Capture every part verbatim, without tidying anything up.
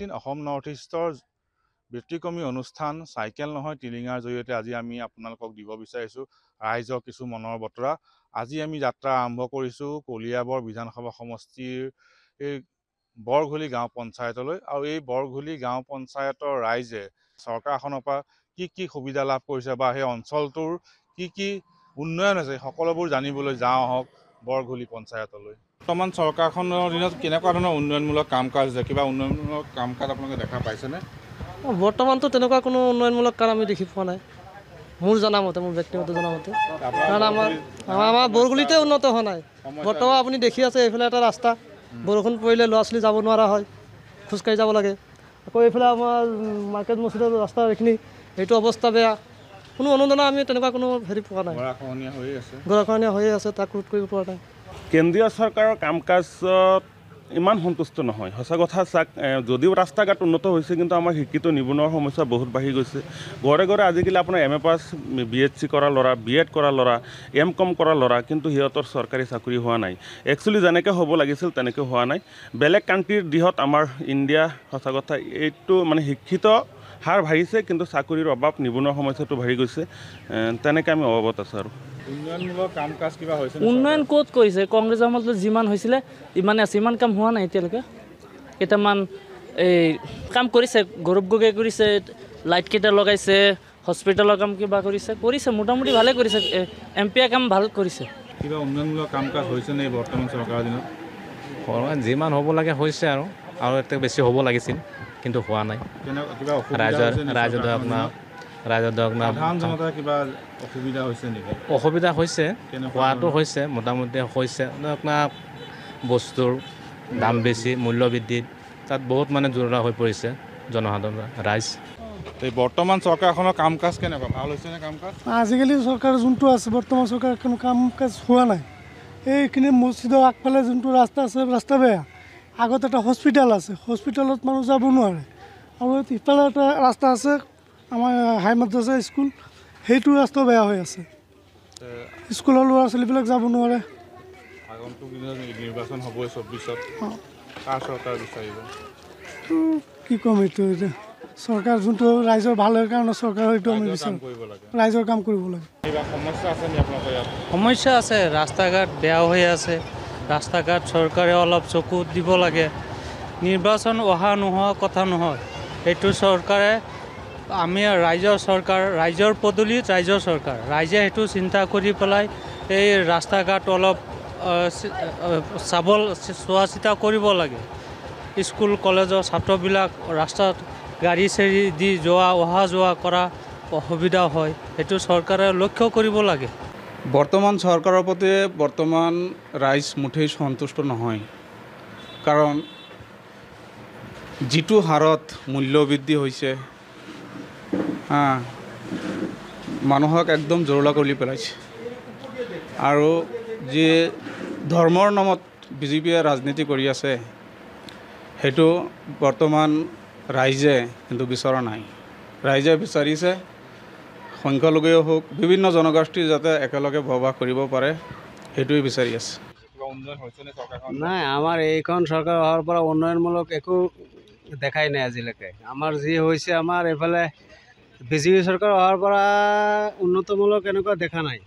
Eighteen Assam north ইষ্টৰ ব্যতিক্ৰমী অনুষ্ঠান চাইকেল নহয় টিলিঙাৰ জৰিয়তে আজি আমি আপোনালোকক দিব বিচাৰিছোঁ ৰাইজৰ কিছু মনৰ বতৰা। আজি আমি যাত্ৰা আৰম্ভ কৰিছোঁ কলিয়াবৰ বিধানসভা সমষ্টিৰ এই বৰঘ গাঁও পঞ্চায়তলৈ আৰু এই বৰঘ গাঁও পঞ্চায়তৰ ৰাইজে চৰকাৰখনৰ পৰা কি কি সুবিধা লাভ কৰিছে বা সেই অঞ্চলটোৰ কি কি উন্নয়ন হৈছে সকলোবোৰ জানিবলৈ যাওঁ আহক বৰঘ পঞ্চায়তলৈ। বৰ্তমান চৰকাৰখনৰ দিনত কেনেকুৱা ধৰণৰ উন্নয়নমূলক কাম কাজ হৈছে, কিবা উন্নয়নমূলক কাম কাজ আপোনালোকে দেখা পাইছেনে? বৰ্তমানতো তেনেকুৱা কোনো উন্নয়নমূলক কাম আমি দেখি পোৱা নাই মোৰ জনামতে, মোৰ ব্যক্তিগত জনামতে। কাৰণ আমাৰ আমাৰ বৰগুলিতে উন্নত হোৱা নাই। বৰ্তমান আপুনি দেখি আছে এইফালে এটা ৰাস্তা, বৰষুণ পৰিলে ল'ৰা ছোৱালী যাব নোৱাৰা হয়, খোজকাঢ়ি যাব লাগে। আকৌ এইফালে আমাৰ মাৰ্কেট মছজিদৰ ৰাস্তা এইখিনি এইটো অৱস্থা বেয়া। কোনো অনুদান আমি তেনেকুৱা কোনো হেৰি পোৱা নাই, গৰাখহনীয়া হৈয়ে আছে গৰাখহনীয়া হৈয়ে আছে তাক ৰোধ কৰিব পৰা নাই। কেন্দ্ৰীয় চৰকাৰৰ কাম কাজত ইমান সন্তুষ্ট নহয়। সঁচা কথা চাওক, যদিও ৰাস্তা ঘাট উন্নত হৈছে কিন্তু আমাৰ শিক্ষিত নিবনুৱাৰ সমস্যা বহুত বাঢ়ি গৈছে। ঘৰে ঘৰে আজিকালি আপোনাৰ M A pass, B S C কৰা ল'ৰা, বি এড কৰা ল'ৰা, এম কম কৰা ল'ৰা, কিন্তু সিহঁতৰ চৰকাৰী চাকৰি হোৱা নাই। একচুৱেলি যেনেকৈ হ'ব লাগিছিল তেনেকৈ হোৱা নাই। বেলেগ কাণ্ট্ৰিৰ দিশত আমাৰ ইণ্ডিয়া সঁচা কথা এইটো মানে শিক্ষিত হাৰ বাঢ়িছে কিন্তু চাকৰিৰ অভাৱ, নিবনুৱাৰ সমস্যাটো বাঢ়ি গৈছে। তেনেকৈ আমি অভাৱত আছোঁ। আৰু উন্নয়নমূলক কাম কাজ কিবা হৈছে? উন্নয়ন ক'ত কৰিছে? কংগ্ৰেছৰ মতলব যিমান হৈছিলে ইমানে আছে, ইমান কাম হোৱা নাই এতিয়ালৈকে। কেইটামান এই কাম কৰিছে, গৌৰৱ গগৈয়ে কৰিছে, লাইট কেইটা লগাইছে, হস্পিটেলৰ কাম কিবা কৰিছে কৰিছে মোটামুটি ভালে কৰিছে। এম পিয়ে কাম ভাল কৰিছে। কিবা উন্নয়নমূলক কাম কাজ হৈছে নে বৰ্তমান চৰকাৰৰ দিনত? যিমান হ'ব লাগে হৈছে আৰু আৰু এটা বেছি হ'ব লাগিছিল কিন্তু হোৱা নাই। ৰাইজৰ ৰাইজৰ আপোনাৰ ৰাইজৰ সাধাৰণ জনতাৰ কিবা অসুবিধা হৈছে নেকি? অসুবিধা হৈছে, হোৱাটো হৈছে, মোটামুটি হৈছে। আপোনাৰ বস্তুৰ দাম বেছি, মূল্য বৃদ্ধিত তাত বহুত মানে জৰুৰী হৈ পৰিছে জনসাধাৰণ ৰাইজ। এই বৰ্তমান চৰকাৰখনৰ কাম কাজ কেনেকুৱা, ভাল হৈছে নে কাম কাজ? আজিকালি চৰকাৰ যোনটো আছে বৰ্তমান চৰকাৰ কোনো কাম কাজ হোৱা নাই। এইখিনি মছজিদৰ আগফালে যোনটো ৰাস্তা আছে ৰাস্তা বেয়া। আগত এটা হস্পিটেল আছে, হস্পিটেলত মানুহ যাব নোৱাৰে। আৰু ইফালে এটা ৰাস্তা আছে আমাৰ হাই মাদ্ৰাছা স্কুল, সেইটো ৰাস্তাও বেয়া হৈ আছে। স্কুলৰ ল'ৰা ছোৱালীবিলাক যাব নোৱাৰে। আগন্তুক দিনত নিৰ্বাচন হ'বই চৌব্বিছত, কাৰ চৰকাৰ বিচাৰিব? কি ক'ম, এইটো এতিয়া চৰকাৰ যোনটো ৰাইজৰ ভালৰ কাৰণে চৰকাৰ সেইটো আমি বিচাৰোঁ, ৰাইজৰ কাম কৰিব লাগে। সমস্যা আছে নি আপোনালোকৰ ইয়াত? সমস্যা আছে, ৰাস্তা ঘাট বেয়া হৈ আছে। ৰাস্তা ঘাট চৰকাৰে অলপ চকু দিব লাগে। নিৰ্বাচন অহা নোহোৱা কথা নহয়, এইটো চৰকাৰে আমি ৰাইজৰ চৰকাৰ, ৰাইজৰ পদূলিত ৰাইজৰ চৰকাৰ, ৰাইজে সেইটো চিন্তা কৰি পেলাই এই ৰাস্তা ঘাট অলপ চাব চোৱা চিতা কৰিব লাগে। স্কুল কলেজৰ ছাত্ৰবিলাক ৰাস্তাত গাড়ী চাড়ী দি যোৱা অহা যোৱা কৰা অসুবিধা হয়, সেইটো চৰকাৰে লক্ষ্য কৰিব লাগে। বৰ্তমান চৰকাৰৰ প্ৰতি বৰ্তমান ৰাইজ মুঠেই সন্তুষ্ট নহয়। কাৰণ যিটো হাৰত মূল্য বৃদ্ধি হৈছে, হা, মানুহক একদম জৰুলা কৰি পেলাইছে। আৰু যি ধৰ্মৰ নামত বিজেপিয়ে ৰাজনীতি কৰি আছে সেইটো বৰ্তমান ৰাইজে কিন্তু বিচৰা নাই। ৰাইজে বিচাৰিছে সংখ্যালঘুৱে হওক, বিভিন্ন জনগোষ্ঠী যাতে একেলগে বসবাস কৰিব পাৰে, সেইটোৱে বিচাৰি আছে। নাই, আমাৰ এইখন চৰকাৰ অহাৰ পৰা উন্নয়নমূলক একো দেখাই নাই আজিলৈকে। আমাৰ যি হৈছে, আমাৰ এইফালে বিজেপি চৰকাৰ অহাৰ পৰা উন্নতমূলক এনেকুৱা দেখা নাই।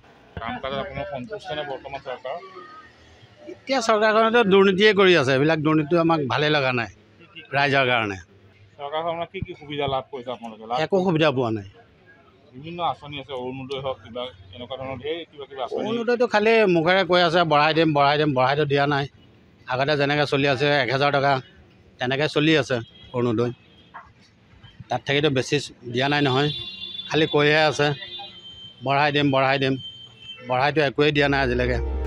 এতিয়া চৰকাৰখনেতো দুৰ্নীতিয়ে কৰি আছে, এইবিলাক দুৰ্নীতি আমাক ভালেই লগা নাই ৰাইজৰ কাৰণে। চৰকাৰখনে কি কি সুবিধা লাভ কৰিছে আপোনালোকে? একো সুবিধা পোৱা নাই। বিভিন্ন আঁচনি আছে, অৰুণোদয় হওক, কিবা এনেকুৱা ধৰণৰ ধেৰ কিবা কিবা আঁচনি। অৰুণোদয়টো খালি মুখেৰে কৈ আছে বঢ়াই দিম বঢ়াই দিম, বঢ়াইতো দিয়া নাই। আগতে যেনেকৈ চলি আছে এক হেজাৰ টকা তেনেকৈ চলি আছে অৰুণোদয়, তাত থাকিতো বেছি দিয়া নাই নহয়, খালি কৈহে আছে বঢ়াই দিম বঢ়াই দিম, বঢ়াইতো একোৱেই দিয়া নাই আজিলৈকে।